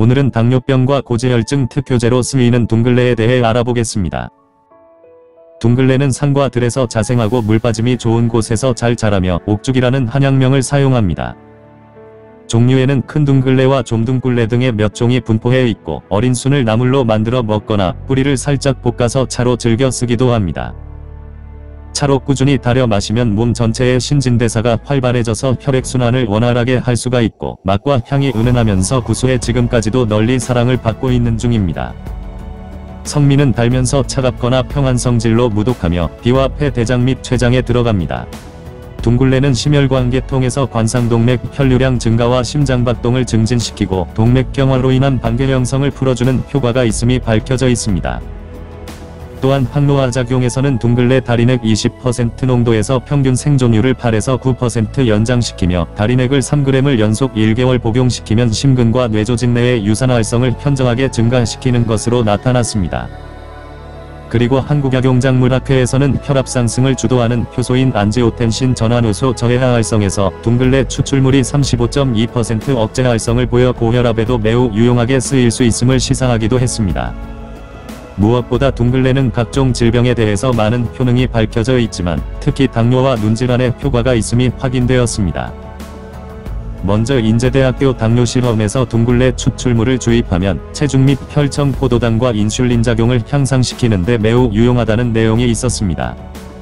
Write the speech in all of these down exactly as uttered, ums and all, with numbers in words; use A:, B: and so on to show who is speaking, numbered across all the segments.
A: 오늘은 당뇨병과 고지혈증 특효제로 쓰이는 둥글레에 대해 알아보겠습니다. 둥글레는 산과 들에서 자생하고 물빠짐이 좋은 곳에서 잘 자라며 옥죽이라는 한약명을 사용합니다. 종류에는 큰 둥글레와 좀둥글레 등의 몇 종이 분포해 있고 어린 순을 나물로 만들어 먹거나 뿌리를 살짝 볶아서 차로 즐겨 쓰기도 합니다. 차로 꾸준히 달여 마시면 몸 전체의 신진대사가 활발해져서 혈액순환을 원활하게 할 수가 있고 맛과 향이 은은하면서 구수해 지금까지도 널리 사랑을 받고 있는 중입니다. 성미는 달면서 차갑거나 평한 성질로 무독하며 비와 폐, 대장 및 췌장에 들어갑니다. 둥글레는 심혈관계통에서 관상동맥 혈류량 증가와 심장박동을 증진시키고 동맥경화로 인한 반궤 형성을 풀어주는 효과가 있음이 밝혀져 있습니다. 또한 항노화 작용에서는 둥글레 다리넥 이십 퍼센트 농도에서 평균 생존율을 팔에서 구 퍼센트 연장시키며 다리넥을 삼 그램을 연속 일 개월 복용시키면 심근과 뇌조직 내의 유산 활성을 현저하게 증가시키는 것으로 나타났습니다. 그리고 한국약용작물학회에서는 혈압 상승을 주도하는 효소인 안지오텐신 전환효소 저해하 활성에서 둥글레 추출물이 삼십오 점 이 퍼센트 억제 활성을 보여 고혈압에도 매우 유용하게 쓰일 수 있음을 시사하기도 했습니다. 무엇보다 둥글레는 각종 질병에 대해서 많은 효능이 밝혀져 있지만 특히 당뇨와 눈질환에 효과가 있음이 확인되었습니다. 먼저 인제대학교 당뇨실험에서 둥글레 추출물을 주입하면 체중 및 혈청 포도당과 인슐린 작용을 향상시키는 데 매우 유용하다는 내용이 있었습니다.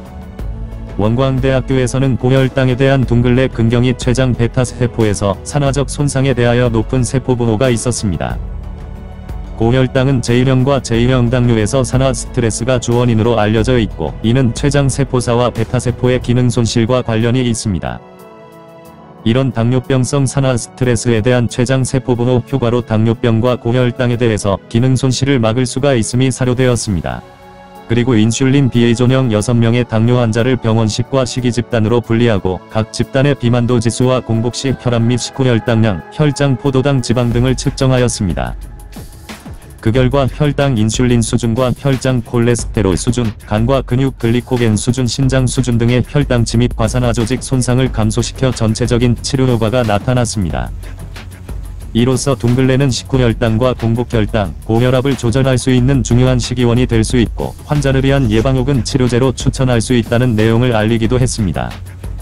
A: 원광대학교에서는 고혈당에 대한 둥글레 근경이 췌장 베타세포에서 산화적 손상에 대하여 높은 세포 보호가 있었습니다. 고혈당은 제일형과 제이형 당뇨에서 산화 스트레스가 주원인으로 알려져 있고 이는 췌장 세포사와 베타세포의 기능 손실과 관련이 있습니다. 이런 당뇨병성 산화 스트레스에 대한 췌장 세포 보호 효과로 당뇨병과 고혈당에 대해서 기능 손실을 막을 수가 있음이 사료되었습니다. 그리고 인슐린 비의존형 여섯 명의 당뇨 환자를 병원식과 식이 집단으로 분리하고 각 집단의 비만도 지수와 공복식 혈압 및 식후 혈당량, 혈장 포도당 지방 등을 측정하였습니다. 그 결과 혈당 인슐린 수준과 혈장 콜레스테롤 수준, 간과 근육 글리코겐 수준, 신장 수준 등의 혈당치 및 과산화 조직 손상을 감소시켜 전체적인 치료 효과가 나타났습니다. 이로써 둥글레는 식후 혈당과 공복 혈당, 고혈압을 조절할 수 있는 중요한 식이원이 될 수 있고 환자를 위한 예방 혹은 치료제로 추천할 수 있다는 내용을 알리기도 했습니다.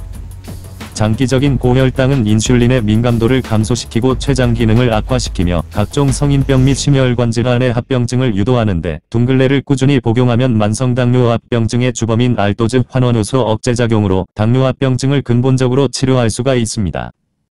A: 장기적인 고혈당은 인슐린의 민감도를 감소시키고 췌장 기능을 악화시키며 각종 성인병 및 심혈관 질환의 합병증을 유도하는데 둥글레를 꾸준히 복용하면 만성당뇨합병증의 주범인 알도즈 환원효소 억제작용으로 당뇨합병증을 근본적으로 치료할 수가 있습니다.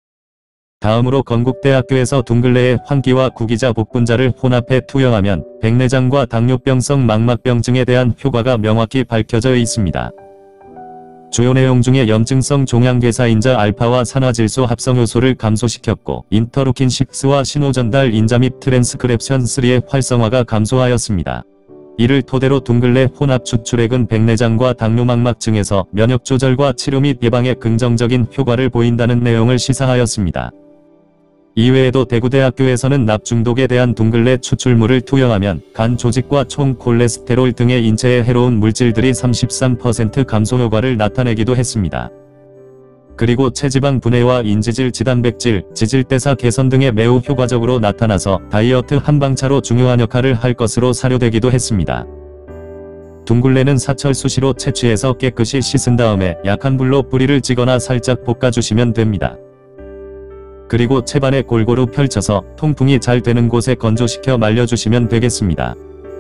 A: 다음으로 건국대학교에서 둥글레의 환기와 구기자 복분자를 혼합해 투여하면 백내장과 당뇨병성 망막병증에 대한 효과가 명확히 밝혀져 있습니다. 주요 내용 중에 염증성 종양괴사인자 알파와 산화질소 합성효소를 감소시켰고 인터루킨 식스와 신호전달 인자 및 트랜스크랩션 삼의 활성화가 감소하였습니다. 이를 토대로 둥글레 혼합 추출액은 백내장과 당뇨망막증에서 면역 조절과 치료 및 예방에 긍정적인 효과를 보인다는 내용을 시사하였습니다. 이외에도 대구대학교에서는 납 중독에 대한 둥글레 추출물을 투여하면 간 조직과 총 콜레스테롤 등의 인체에 해로운 물질들이 삼십삼 퍼센트 감소 효과를 나타내기도 했습니다. 그리고 체지방 분해와 인지질 지단백질, 지질대사 개선 등에 매우 효과적으로 나타나서 다이어트 한방차로 중요한 역할을 할 것으로 사료되기도 했습니다. 둥글레는 사철 수시로 채취해서 깨끗이 씻은 다음에 약한 불로 뿌리를 찌거나 살짝 볶아주시면 됩니다. 그리고 채반에 골고루 펼쳐서 통풍이 잘 되는 곳에 건조시켜 말려주시면 되겠습니다.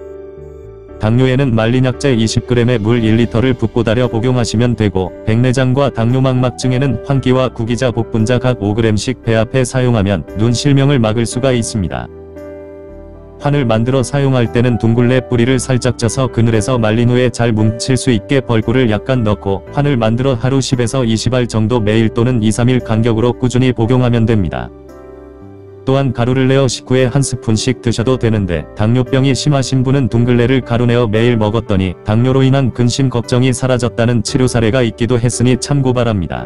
A: 당뇨에는 말린 약재 이십 그램에 물 일 리터를 붓고 달여 복용하시면 되고 백내장과 당뇨망막증에는 환기와 구기자 복분자 각 오 그램씩 배합해 사용하면 눈 실명을 막을 수가 있습니다. 환을 만들어 사용할 때는 둥글레 뿌리를 살짝 쪄서 그늘에서 말린 후에 잘 뭉칠 수 있게 벌꿀을 약간 넣고 환을 만들어 하루 십에서 이십 알 정도 매일 또는 이, 삼 일 간격으로 꾸준히 복용하면 됩니다. 또한 가루를 내어 식후에 한 스푼씩 드셔도 되는데 당뇨병이 심하신 분은 둥글레를 가루 내어 매일 먹었더니 당뇨로 인한 근심 걱정이 사라졌다는 치료 사례가 있기도 했으니 참고 바랍니다.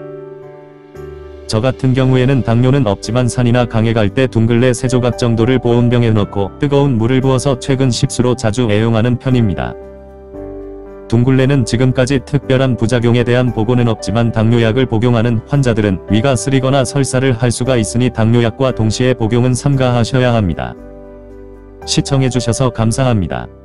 A: 저 같은 경우에는 당뇨는 없지만 산이나 강에 갈 때 둥글레 세 조각 정도를 보온병에 넣고 뜨거운 물을 부어서 최근 식수로 자주 애용하는 편입니다. 둥글레는 지금까지 특별한 부작용에 대한 보고는 없지만 당뇨약을 복용하는 환자들은 위가 쓰리거나 설사를 할 수가 있으니 당뇨약과 동시에 복용은 삼가하셔야 합니다. 시청해주셔서 감사합니다.